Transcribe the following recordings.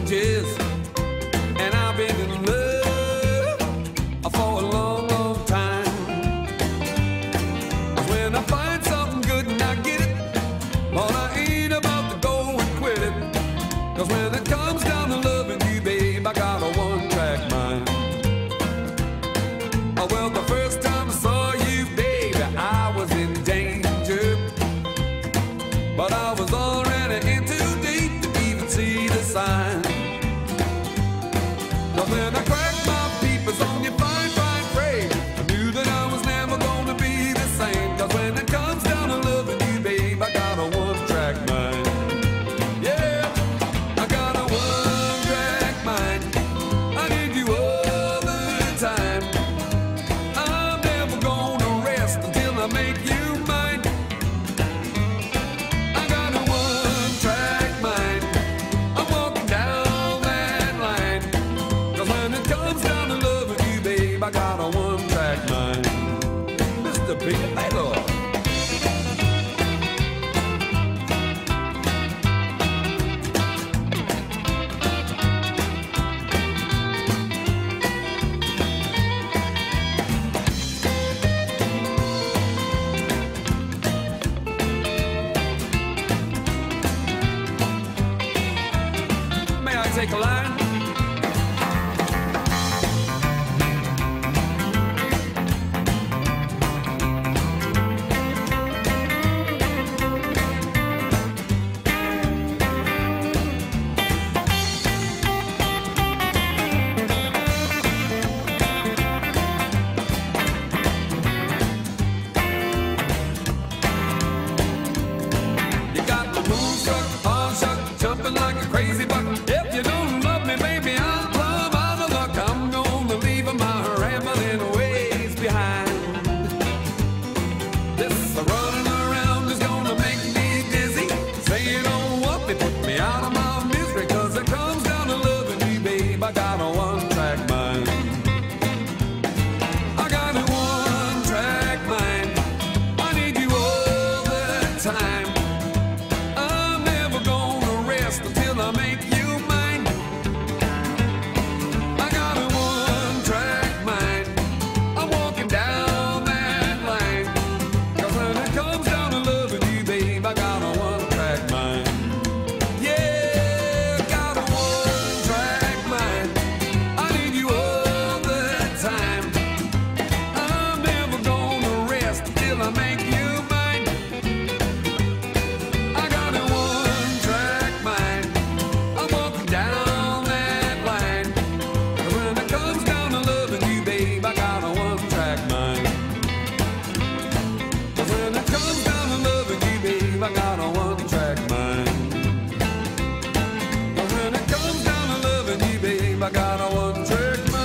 changes, and I've been in love for a long, long time. 'Cause when I find something good and I get it, well, I ain't about to go and quit it. 'Cause when it comes down to loving you, babe, I got a one-track mind. Oh, well, the first time I saw you, baby, I was in danger, but I was already in too deep to even see the sign. But when I cracked my peepers on your fine, fine frame, I knew that I was never gonna be the same. 'Cause when it comes down to loving you, babe, I got a one-track mind. Yeah, I got a one-track mind. I need you all the time. I'm never gonna rest until I make you mine. I got a one-track mind. I'm walking down that line. 'Cause when it comes down to loving you, babe, I got a one-track mind. Mr. Big Taylor. May I take a line? You got the moon struck, pawn struck, jumping like a crazy buck. If you don't love me, baby, I'm plumb out of luck. I'm gonna leave my rambling ways behind. This running around is gonna make me dizzy. Say you don't want me, put me out of my misery. 'Cause it comes down to loving you, babe, I got a one-track mind. I got a one-track mind. I need you all the time. I'm never gonna rest until I make you mine. I got a one-track mind. I'm walking down that line. 'Cause when it comes down to loving you, babe, I got a one-track mind. Yeah, got a one-track mind. I need you all the time. I'm never gonna rest until I make you mine. I got a one-track mind. I'm walking down that line. 'Cause when it comes down to loving you, babe, I got a one-track mind. 'Cause when it comes down to loving you, babe, I got a one-track mind. 'Cause when it comes down to loving you, babe, I got a one-track mind.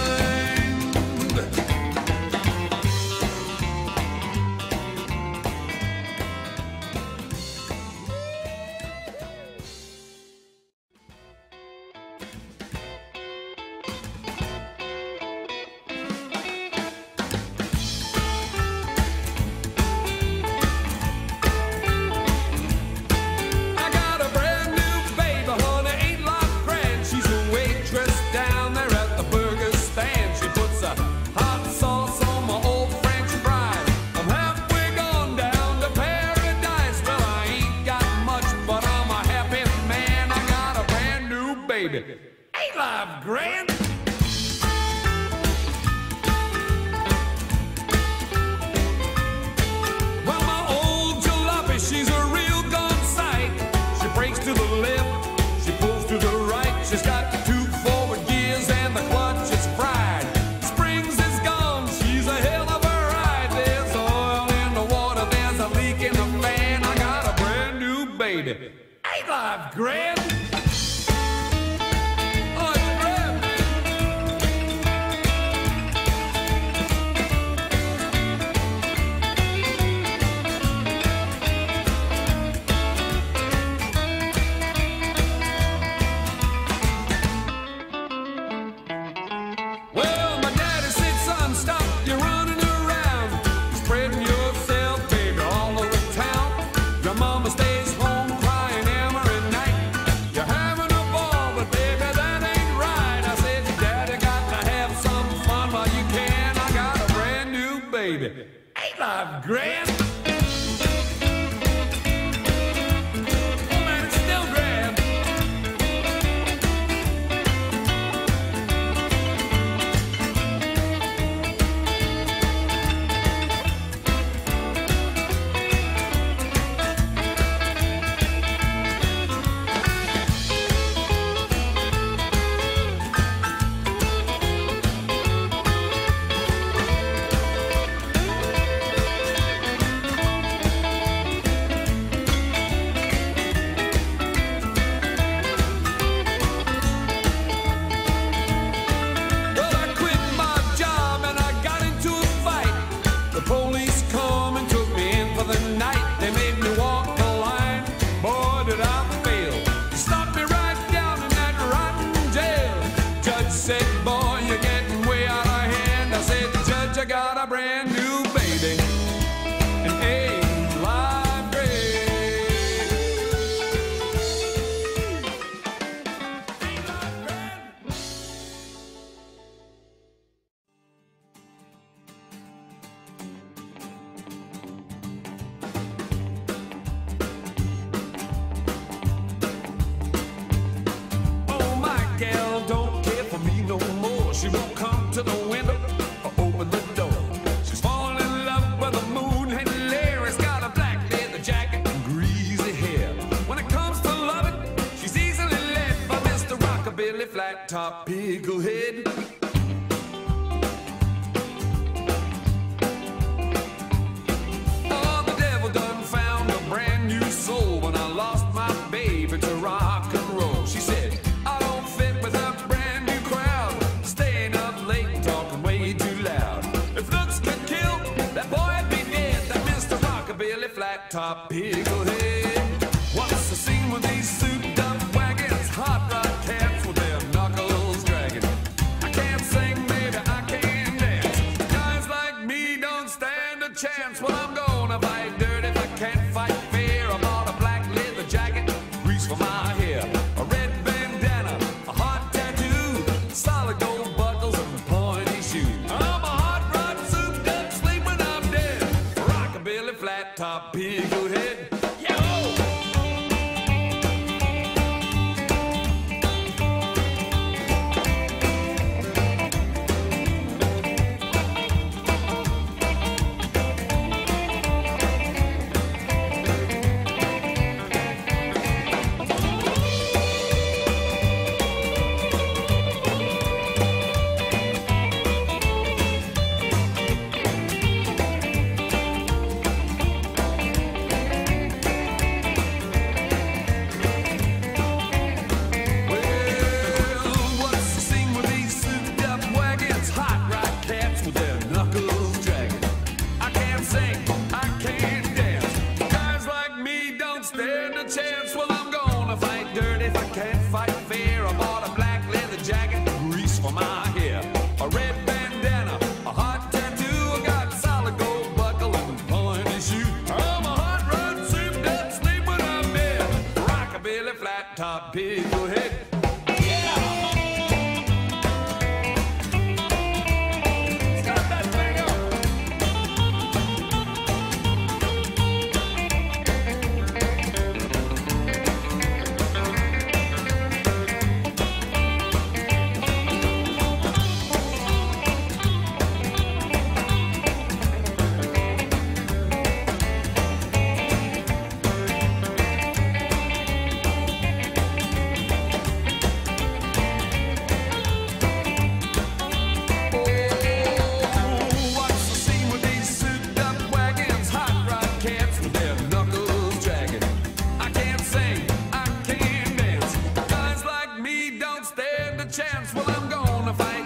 I got a brand new baby, honey, ain't like grand. She's a waitress down there at the burger stand. She puts a hot sauce on my old French fries. I'm halfway gone down to paradise. Well, I ain't got much, but I'm a happy man. I got a brand new baby, ain't life grand? Well, my old jalopy, she's a real gone sight. She brakes to the left, she pulls to the right. She's got 2 forward gears and the clutch is fried. Springs is gone, she's a hell of a ride. There's oil in the water, there's a leak in the fan. I got a brand new baby, ain't life grand? Oh, it's grand. Well, my daddy said, son, stop, you're running around, spreading yourself, baby, all over town. Your mama stays home crying every night. You're having a ball, but baby, that life grand? Oh man, it's still grand. I got a brand new baby, and ain't life great? Ain't life grand? Oh, my gal don't care for me no more. She won't come to the window or open the door. She's fallen in love with the moon and Larry's got a black leather jacket and greasy hair. When it comes to loving, she's easily led by Mr. Rockabilly Flat Top Pigglehead. Oh, the devil done found a brand new soul when I lost my baby to rock and roll. She said, I don't fit with a brand new crowd, staying up late talking way too loud. If looks could kill, that boy'd be dead, that Mr. Rockabilly Flat Top Pigglehead. What's the scene with these souped up wagons, hot rod cats with their knuckles dragging? I can't sing, baby, I can't dance. Guys like me don't stand a chance. Well, I'm gonna fight dirty if I can't fight fair. I bought a black leather jacket, grease for my hair, a red bandana, a hot tattoo, solid gold buckles and pointy shoes. I'm a hot rod souped up, sleep when I'm dead, Rockabilly Flat Top Pigglehead. Yo! Chance, well, I'm gonna fight dirty if I can't fight fair. I bought a black leather jacket, grease for my hair, a red bandana, a hot tattoo. I got solid gold buckle and pointy shoe. I'm a hot rod souped up, sleep when I'm dead, Rockabilly Flat Top Pigglehead. Chance, well, I'm gonna fight